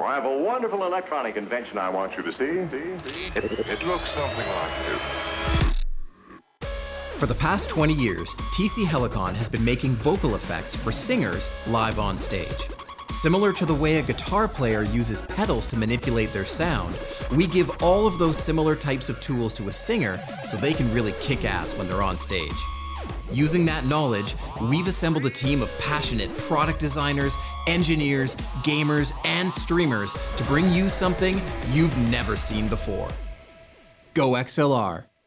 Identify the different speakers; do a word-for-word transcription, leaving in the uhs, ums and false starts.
Speaker 1: I have a wonderful electronic invention I want you to see. See? See?
Speaker 2: It, it looks something like this.
Speaker 3: For the past twenty years, T C-Helicon has been making vocal effects for singers live on stage. Similar to the way a guitar player uses pedals to manipulate their sound, we give all of those similar types of tools to a singer so they can really kick ass when they're on stage. Using that knowledge, we've assembled a team of passionate product designers, engineers, gamers, and streamers to bring you something you've never seen before. Go X L R.